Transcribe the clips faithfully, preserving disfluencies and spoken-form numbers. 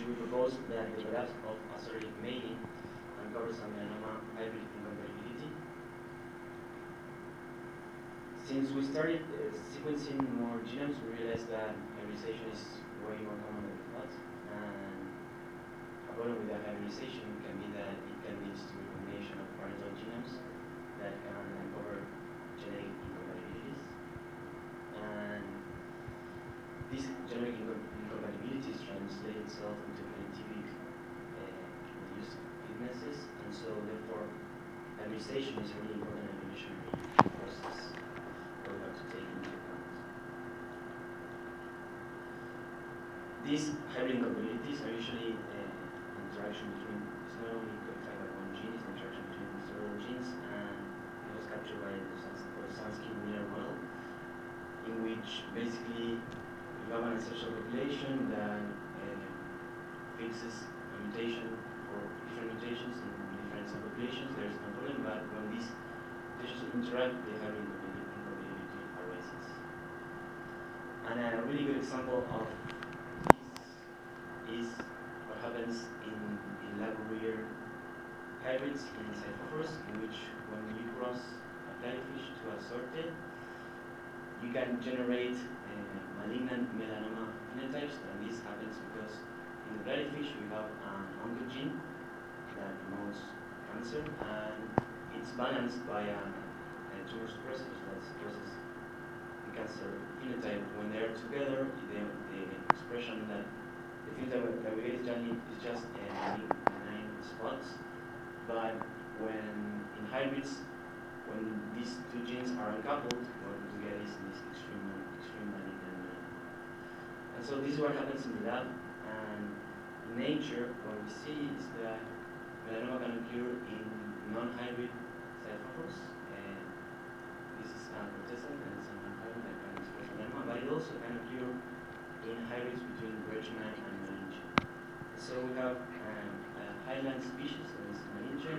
we propose that the collapse of assortative mating uncovers some melanoma hybrid incompatibility. Since we started uh, sequencing more genomes, we realized that hybridization is way more common than we thought. And a problem with that hybridization can be that it can lead to recombination of parental genomes that can uncover genetic incompatibilities. And this genetic incompatibilities translate itself into phenotypic uh, reduced fitnesses, and so therefore hybridization is a really important evolutionary process that we have to take into account. These hybrid incompatibilities are usually uh, interaction between, it's not only codified by one gene, it's interaction between several genes, and it was captured by the Sansky-Miller model, in which basically you have an ancestral population that uh, fixes a mutation or different mutations in different subpopulations. There's no problem, but when these mutations interact, they have incompatibility arises. And a really good example of this is what happens in, in lab-reared hybrids in cyphophorus, in which when you cross a flyfish to a sorted, you can generate uh, malignant melanoma phenotypes, and this happens because in the flyfish we have an oncogene that promotes cancer, and it's balanced by a, a tumor suppressor that suppresses the cancer phenotype. When they are together, the, the expression that the phenotype that we get is just, is just uh, nine spots, but when in hybrids, when these two genes are uncoupled, what we get is this extreme, extreme malignant melanoma. And so this is what happens in the lab. And in nature, what we see is that melanoma can occur in non-hybrid cyphophorus. And this is a protestant, and it's a non-hybrid that can express melanoma, but it also can occur in hybrids between Birchman and Malinche. So we have um, a highland species, that is Malinche,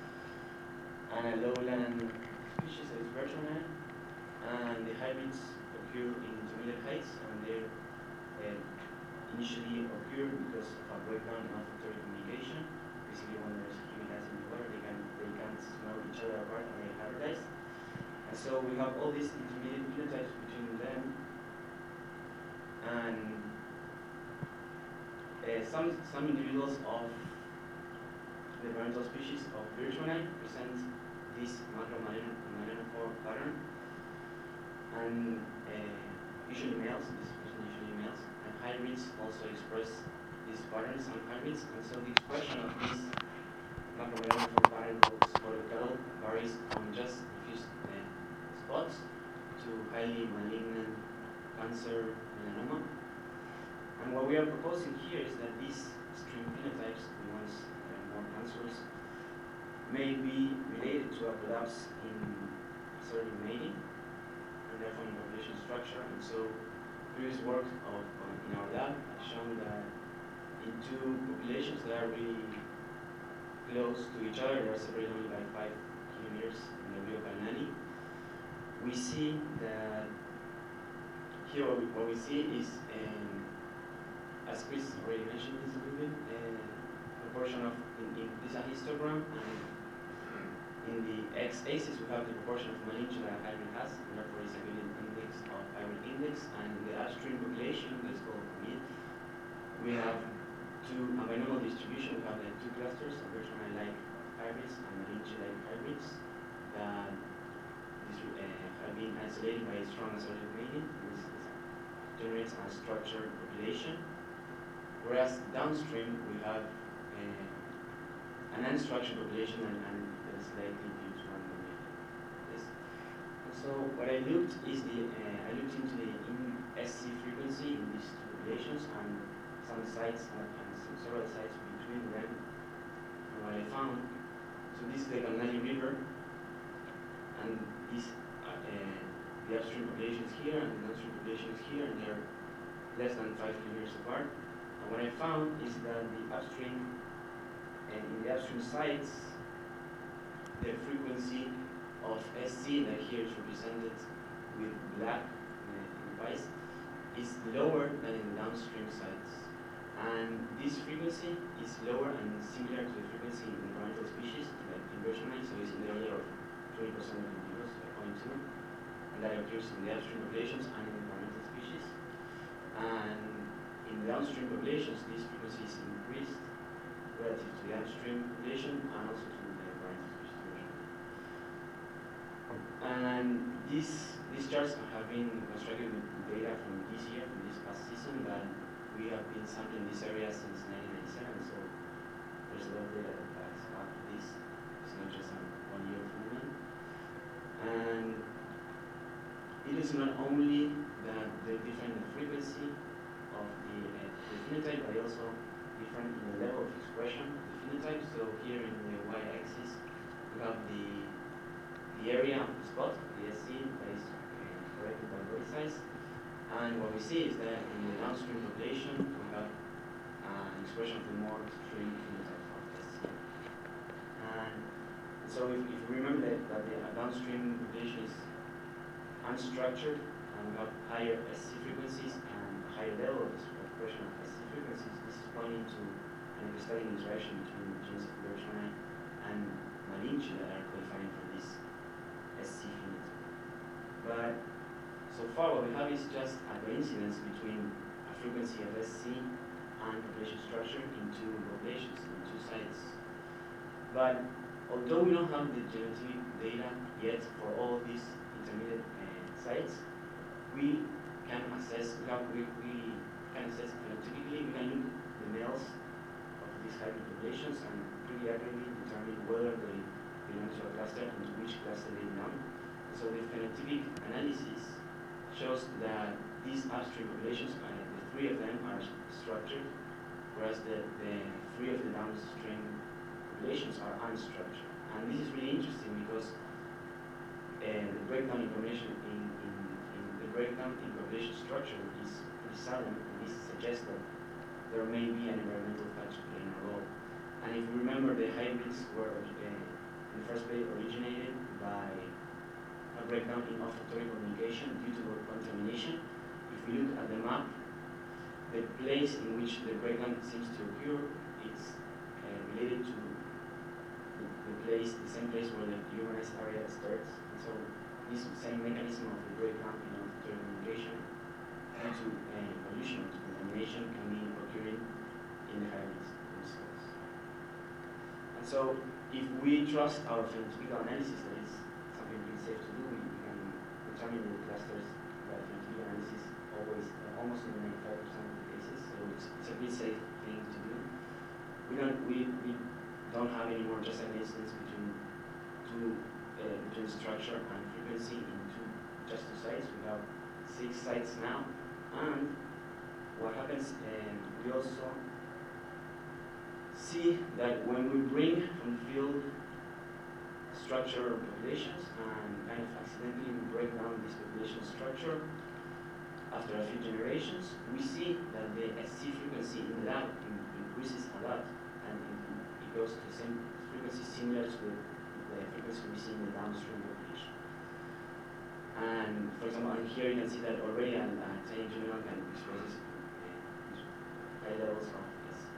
and a lowland species that is Birchman, and the hybrids occur in intermediate heights, and they uh, initially occur because of a breakdown in olfactory communication. Basically, when there's humic acid in the water, they, can, they can't smell each other apart and they hybridize. And so we have all these intermediate phenotypes between them, and uh, some, some individuals of the parental species of Birchmanni present this macromelanophore pattern, and uh, usually males, this person usually males, and hybrids also express these patterns, some hybrids, and so the expression of this macromelanophore pattern called sporocarol varies from just diffuse uh, spots to highly malignant cancer melanoma. And what we are proposing here is that these extreme phenotypes, the ones that are more cancerous, may be related to a collapse in assortative mating and therefore in population structure. And so previous work of, uh, in our lab has shown that in two populations that are really close to each other, they are separated only by five kilometers in the Rio Carnani, we see that here what we, what we see is, um, as Chris already mentioned this a little bit, uh, proportion of, in, in, this is a histogram, and in the x-axis we have the proportion of Malinche that a hybrid has, and therefore is a good index of hybrid index, and in the upstream population, that's called mid, we have two, a binomial distribution, we have the two clusters of Birchmanni-like hybrids and Malinche-like hybrids that this, uh, have been isolated by strong assortative mating. This, this generates a structured population, whereas downstream we have uh, an unstructured population and, and likely due to random mating. Yes. And so what I looked is the uh, I looked into the in S C frequency in these two populations and some sites and, and some several sites between them. And what I found, so this is the Carnani River, and this uh, uh, the upstream population is here and the downstream population is here, and they're less than five kilometers apart. And what I found is that the upstream and in the upstream sites, the frequency of S C that here is represented with black uh, in pies is lower than in the downstream sites. And this frequency is lower and similar to the frequency in the parental species, like in version nine, so it's in the order of twenty percent of individuals, like zero point two, and that occurs in the upstream populations and in the parental species. And in the downstream populations, this frequency is increased relative to the upstream population and also to the parental species version. And these, these charts have been constructed with data from this year, from this past season, that we have been sampling this area since nineteen ninety-seven, so there's a lot of data that backs up this. It's not just a one-year movement. And it is not only that the different frequency of the, uh, the phenotype, but also different in the level of expression of the phenotype. So here in the y-axis, we have the the area of the spot, the S C, that is uh, corrected by body size. And what we see is that in the downstream population, we have uh, an expression of the more extreme phenotype of S C. And so if, if we remember that, that the downstream population is unstructured, and we have higher S C frequencies and higher level of expression of S C frequencies, this is pointing to an epistatic interaction between genes of Bergman and Malinche that are qualifying for this S C phenotype. But so far what we have is just a coincidence between a frequency of S C and population structure in two populations, in two sites. But although we don't have the genetic data yet for all these intermediate uh, sites, we can assess, we, have, we, we can assess phenotypically, we can look at the males of these hybrid populations and pretty accurately determine whether they belong to a cluster and to which cluster they belong. So the phenotypic analysis shows that these upstream populations, uh, the three of them are structured, whereas the, the three of the downstream populations are unstructured. And this is really interesting because uh, the breakdown information in, in, in the breakdown in population structure is pretty sudden, and this suggests that there may be an environmental factor playing a role. And if you remember, the hybrids were uh, in the first place originated by a breakdown in olfactory communication due to contamination. If we look at the map, the place in which the breakdown seems to occur is uh, related to the, the place, the same place where the urbanized area starts. And so this same mechanism of the breakdown in olfactory communication due to uh, pollution, to contamination, can be occurring in the hybrids themselves. And so if we trust our phenotypical analysis, that is something pretty safe to do, we, we can determine the clusters by phenotypic analysis always, uh, almost in ninety-five percent of the cases. So it's, it's a pretty safe thing to do. We don't we, we don't have any more just an instance between two uh, between structure and frequency in two just two sites. We have six sites now, and what happens? Um, we also see that when we bring from the field structure populations and kind of accidentally break down this population structure after a few generations, we see that the S C frequency in the lab in, increases a lot, and it, it goes to the same frequency similar to the, the frequency we see in the downstream population. And for example, here you can see that already a, a tiny juvenile can express uh, high levels of S C.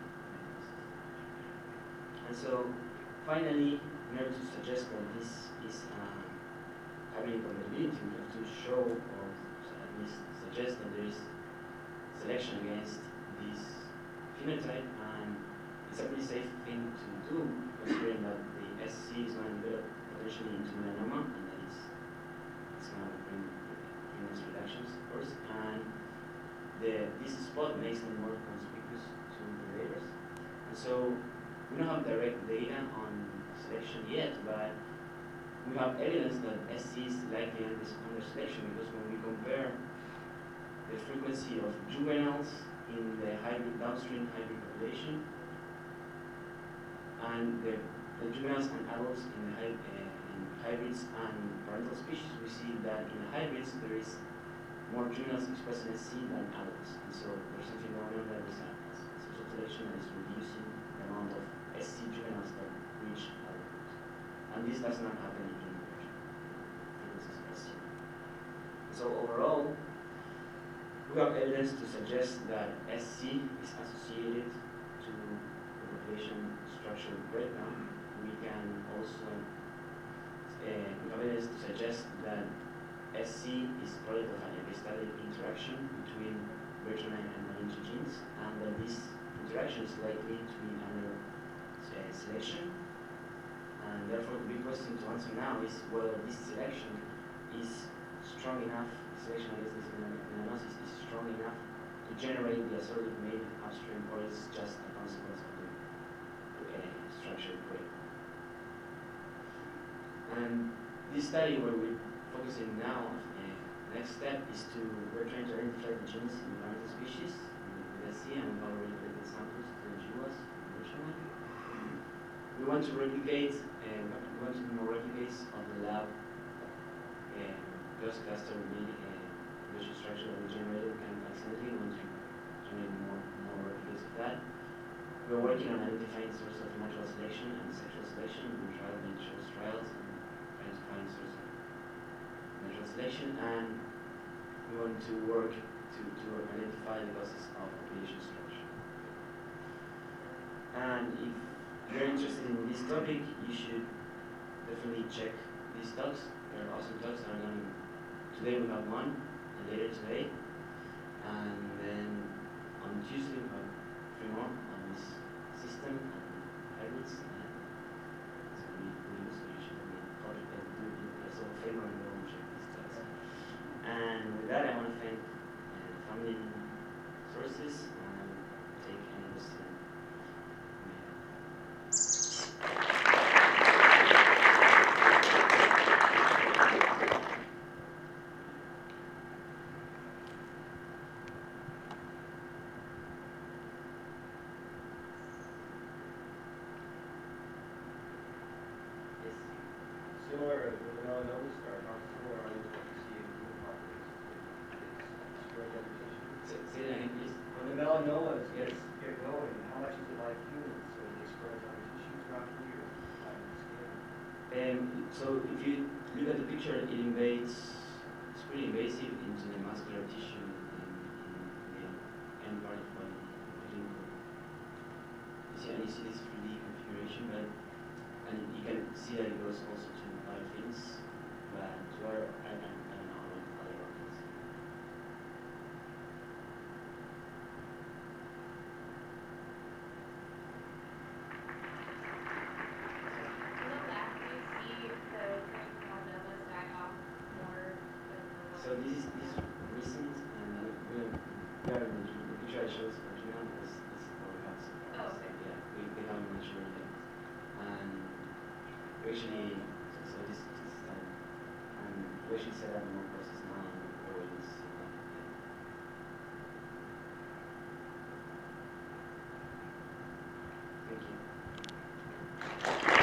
And so, finally, in order to suggest that this is uh, having compatibility, we have to show, or at least suggest that there is selection against this phenotype, and it's a pretty safe thing to do, considering that the S C is going to develop potentially into melanoma, and that is it's going to bring immense reductions, of course, and the, this spot makes them more conspicuous to predators. And so, we don't have direct data on selection yet, but we have evidence that S C is likely under selection, because when we compare the frequency of juveniles in the hybrid downstream hybrid population and the, the juveniles and adults in the hy uh, in hybrids and parental species, we see that in the hybrids there is more juveniles expressing S C than adults, and so there's something going on that is a social selection that is reducing the amount of S C juveniles that reach adulthood. And this does not happen in frequencies of S C. So overall, we have evidence to suggest that S C is associated interaction is likely to be under uh, selection. And therefore, the big question to answer now is whether this selection is strong enough, selection against this analysis is strong enough to generate the assorted made upstream, or is just a consequence of the uh, structured grade. And this study where we're focusing now, uh, next step is to, we're trying to identify the genes in environmental species with S C, and we've already collected samples to the G W A S originally. We want to replicate, uh, we want to do more replicates of the lab uh, those cluster we made uh, visual structure that we generated kind of accidentally. We want to generate more, more replicates of that. We're working on identifying sources of natural selection and sexual selection. We trial natural trials and trying to find sources of natural selection, and we want to work to, to identify the causes of population structure. And if you're interested in this topic, you should definitely check these talks. They're awesome talks. I'm going to, today we have one, and later today. And then on Tuesday we have three more on this system and hybrids. And it's going to be really useful. You should be public that do yourself a favor and go and check these talks. And with that, I want to thank uh, funding sources and take any question. Similar to the melanoma star, not similar on what you see in human populations. It's spread deposition. Say, say that again, please. When the melanomas get, get going, how much is it like humans? So they spread on tissue throughout the year, on the skin. Um, so if you look at the picture, it invades, it's pretty invasive into the muscular tissue in, in the end part of the body. You see, and you see this three D configuration, but and you can see that it goes also to other things, but to other, I don't, I don't know about other organs. In the lab, do you see the melanomas die off more than the ones? So this is this is recent, and uh, we have, we have the, the picture I showed is original. This this is what we have so far. Oh, So, okay. yeah, we, we haven't matured yet, and we actually so, so this this is done, and we actually set up more process now, and we're waiting to see that. Yeah. Thank you.